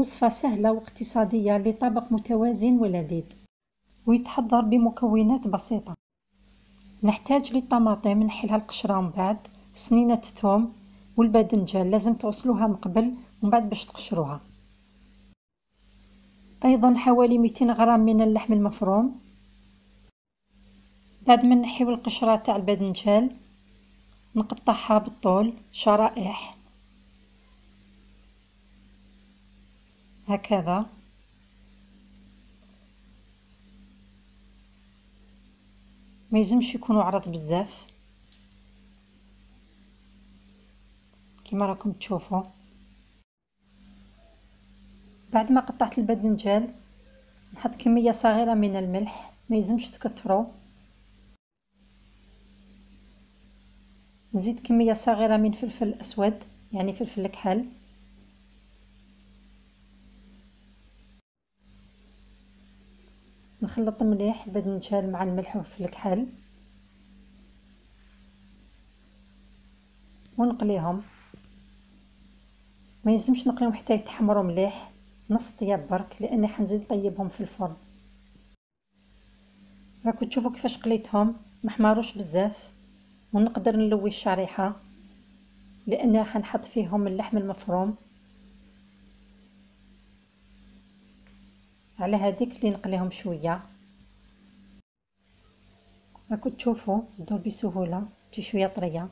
وصفة سهلة واقتصادية لطبق متوازن ولذيذ، ويتحضر بمكونات بسيطة. نحتاج للطماطم نحيلها القشرة ومن بعد سنينة الثوم والباذنجان لازم تغسلوها من قبل ومن بعد باش تقشروها. أيضا حوالي 200 غرام من اللحم المفروم. بعد ما نحيو القشرة تاع الباذنجان نقطعها بالطول شرائح هكذا. ما يلزمش يكونوا عرض بزاف كما راكم تشوفوا. بعد ما قطعت الباذنجان نحط كمية صغيرة من الملح، ما يلزمش تكثروا. نزيد كمية صغيرة من فلفل أسود يعني فلفل الكحل. نخلط مليح الباذنجان مع الملح وفلفل الكحل ونقليهم. ما يلزمش نقليهم حتى يتحمروا مليح، نص طياب برك لاني حنزيد نطيبهم في الفرن. راكم تشوفوا كيفاش قليتهم محمروش بزاف. ونقدر نلوي الشريحة لاني حنحط فيهم اللحم المفروم، على هذيك اللي نقليهم شوية. راكم تشوفوا تدور بسهولة تجي شوية طرية.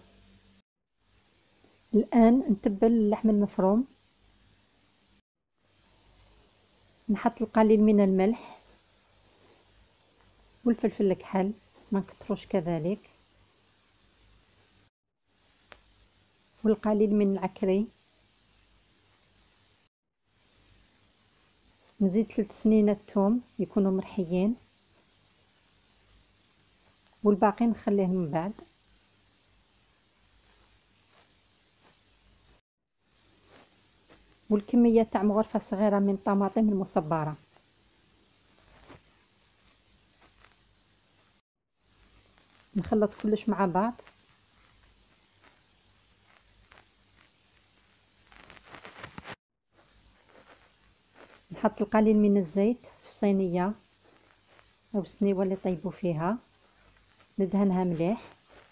الآن نتبل اللحم المفروم، نحط القليل من الملح والفلفل الكحل ما نكتروش كذلك، والقليل من العكري. نزيد 3 سنينة ثوم يكونوا مرحيين والباقي نخليه من بعد. والكمية تاع مغرفة صغيرة من الطماطم المصبرة. نخلط كلش مع بعض. نحط القليل من الزيت في الصينية أو السنيوة اللي طيبوا فيها، ندهنها مليح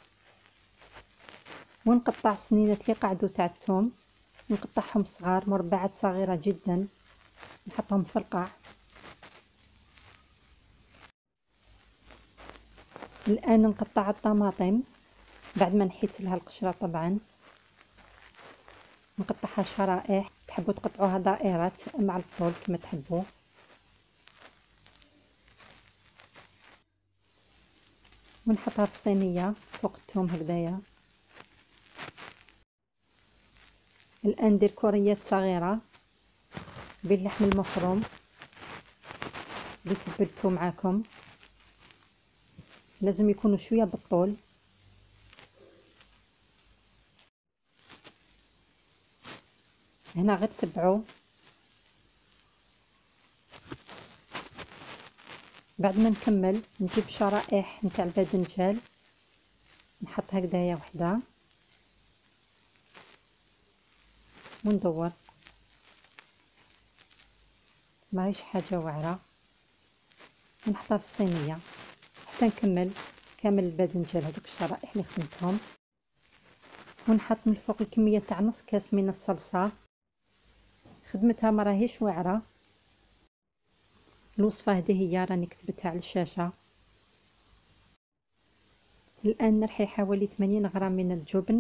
ونقطع سنينة اللي قعدوا تاع الثوم، نقطعهم صغار مربعات صغيرة جدا نحطهم في القاع. الآن نقطع الطماطم بعد ما نحيت لها القشرة طبعا، نقطعها شرائح، تحبوا تقطعوها دائرات مع الطول كما تحبوا. ونحطها في صينية فوق الثوم هكذايا. الآن ندير كوريات صغيرة باللحم المفروم اللي تبلته معاكم، لازم يكونوا شوية بالطول. هنا غير تبعوا. بعد ما نكمل نجيب شرائح نتاع الباذنجان نحط هكذايا وحده وندور، ماهيش حاجة واعرة، ونحطها في الصينية حتى نكمل كامل الباذنجان هذوك الشرائح اللي خدمتهم. ونحط من الفوق الكمية تاع نص كاس من الصلصة، خدمتها ما راهيش واعرة. الوصفة هذه هي راني كتبتها على الشاشة. الآن نرحي حوالي 80 غرام من الجبن.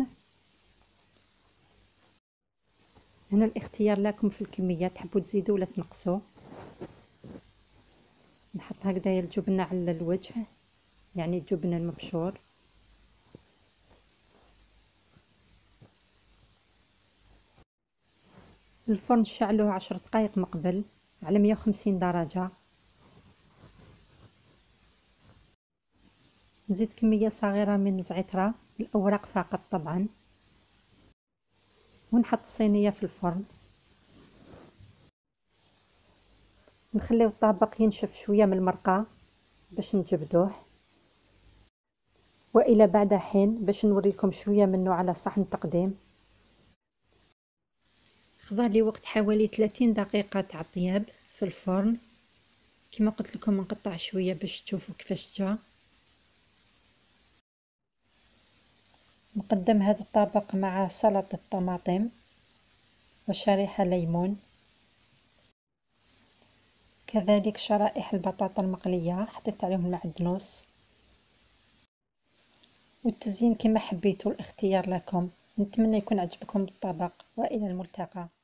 هنا الاختيار لكم في الكمية، تحبوا تزيدوا ولا تنقصوا. نحط هكذايا الجبنة على الوجه يعني الجبن المبشور. الفرن شعلوه 10 دقائق مقبل على 150 درجة. نزيد كمية صغيرة من الزعترة الأوراق فقط طبعا، ونحط الصينية في الفرن. نخليو الطبق ينشف شوية من المرقة باش نجبدوه، وإلى بعد حين باش نوريكم شوية منه على صحن تقديم. خضع لي وقت حوالي 30 دقيقة تاع طياب في الفرن. كما قلت لكم نقطع شوية باش تشوفوا كيفاش جا. نقدم هذا الطبق مع سلطة طماطم وشريحة ليمون، كذلك شرائح البطاطا المقلية حطيت عليهم المعدنوس. والتزيين كما حبيتوا، الاختيار لكم. نتمنى يكون عجبكم الطبق، وإلى الملتقى.